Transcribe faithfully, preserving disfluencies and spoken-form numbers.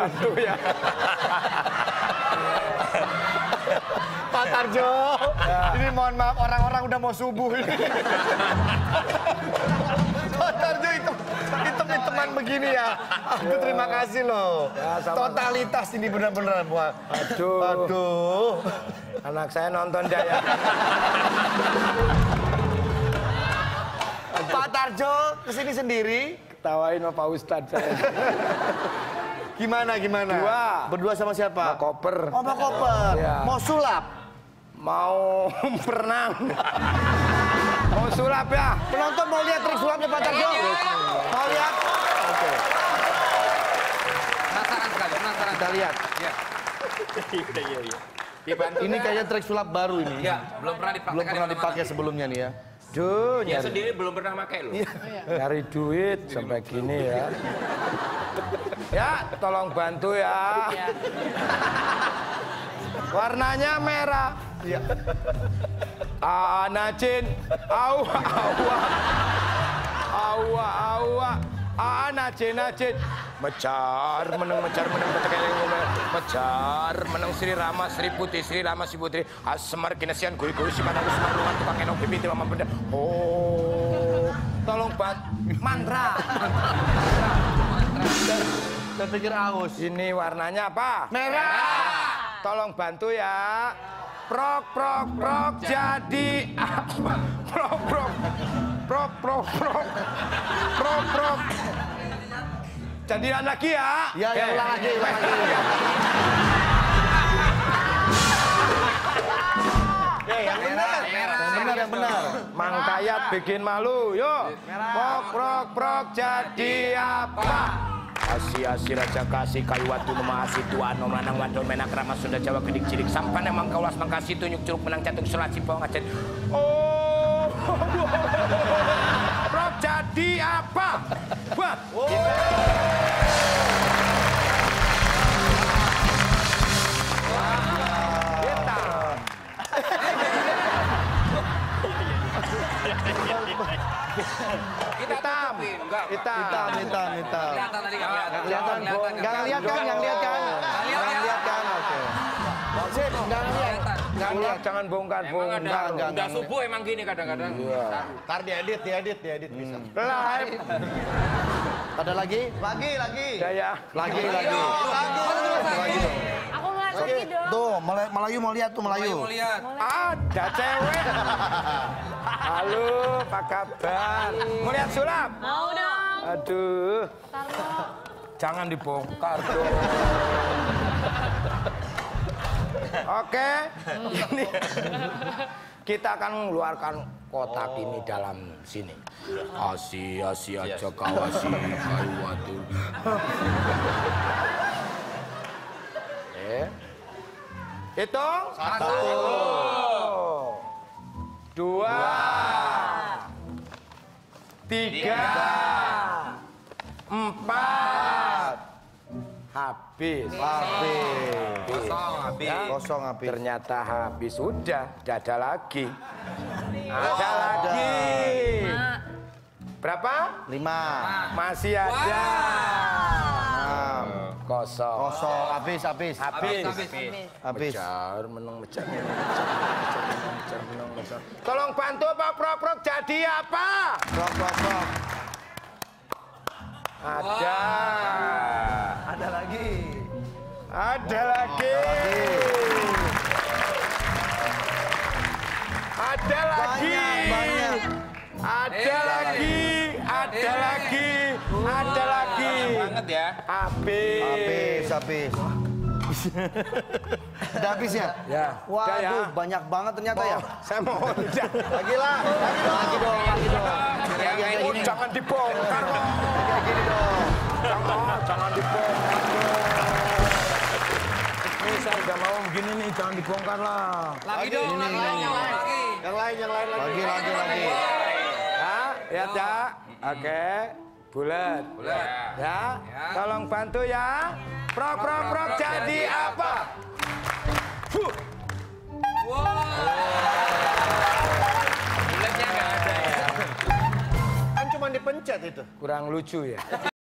bantu ya. Pak Tarjo, ya. Ini mohon maaf orang-orang udah mau subuh ini. Pak Tarjo itu hitam-hitaman begini ya. Aku terima kasih loh. Ya, totalitas ini benar-benar buat. Aduh. Aduh. Anak saya nonton Jaya. Pak Tarjo kesini sendiri. Ketawain sama Pak Ustadz saya. Gimana, gimana? Dua. Berdua sama siapa? Mau koper. Oh, mau koper. Ya. Mau sulap? Mau berenang. Mau sulap ya? Penonton mau lihat trik sulapnya Pak Tarjo? Mau lihat? Oke. Penasaran sekali, penasaran. Kita lihat. Ya. Iya, iya. Ini kayaknya trik sulap baru ini. Ya, belum pernah dipraktekkan. Belum pernah dipakai sebelumnya nih ya. Duh, Dia nyari, sendiri belum pernah pakai loh. nyari duit sampai gini ya. Ya, tolong bantu ya. Warnanya merah. Iya. Anacin, awa, awa, awa, awa, anacin, anacin. Mecar, menang, mecar, menang, mecar, menang Sri Rama, Sri Putri, Sri Rama, Sri Putri, Asemar, Kinesian, Guri, Guri, Simanaku, Semarungan, Tukang Enok, Bibi, Mama Benda. Oh, tolong bantu. Mantra. Saya pikir aus. Ini warnanya apa? Merah. Tolong bantu ya. Prok, prok, prok, jadi apa? Prok, prok, prok, prok, prok, prok, prok. Jadian lagi ya? Ya, ya, ulang lagi, ulang lagi. Ya, yang benar. Yang benar, yang benar. Mang Kayat bikin malu, yuk. Prok, prok, prok, jadi apa? Asi asi raja kasih kayu watu nama asi tuan nom lanang wadon menak ramah Sunda Jawa gedik cilik sampan emang kaulas mangkasi tunjuk curug menang jantung selat cipong ngacet. Oh, prok jadi apa? Wah. Kita Hitam, enggak. hitam, Hitam, hitam, hitam. Kelihatan tadi enggak kelihatan. Kelihatan, nggak ngeliat kan, nggak ngeliat kan? Nggak ngeliat kan, oke. Sip, nggak ngeliat. Nggak ngeliat. Jangan bongkar, Emang bongkar. ada, enggak, udah enggak. subuh emang gini kadang-kadang. Ntar diedit, diedit, diedit bisa. Live. Ada lagi? Lagi, lagi. Jaya. Lagi, lagi. Lagi dong. Aku ngeliat lagi dong. Tuh, Mel- Melayu mau lihat tuh, Melayu. Mau lihat. Ada cewek. Halo, apa kabar? Mau lihat sulap? Mau dong. Aduh, Tarno. jangan dibongkar dong. Oke, ini kita akan mengeluarkan kotak ini dalam sini. Asi, asi aja kawasi, kayu watu. Eh, hitung. Satu. Dua, tiga, empat, habis. Habis. Kosong habis. Ya, Kosong habis. ternyata habis. Udah, tidak ada lagi. Ada lagi. Berapa? Lima. Masih ada. Enam. Kosong. Kosong. Habis, habis. Habis. Habis. Habis. Mejar, menang, mejar, menang, mejar, menang, mejar, menang, mejar. Tolong bantu Pak Prok-Prok jadi apa? Prok, prok, prok. Ada. Ada lagi. Ada lagi. Ada lagi. Banyak, banyak. Ada lagi. Ada lagi. Ada lagi. Banget ya. Habis. Habis, habis. Udah habis ya? Ya. Udah ya. Waduh, banyak banget ternyata ya. Saya mohon. Lagi lah, lagi dong. Lagi dong, lagi dong. Lagi kayak Oh, gini. jangan dibongkar. Kayak gini dong. Jangan, jangan dibongkar. Ini saya udah mau begini nih, jangan dibongkar lah. Lagi dong, Ini, lagi ini, dong, ini. lagi. Yang lain, yang lain lagi. Lagi, lagi, lagi. Ya, lihat ya. Oke, bulat. Bulat. Ya, Ya. tolong bantu ya. Prok, prok, prok, jadi apa? Fuh. Wow. Bulatnya nggak ada ya. Kan cuma dipencet itu. Kurang lucu ya.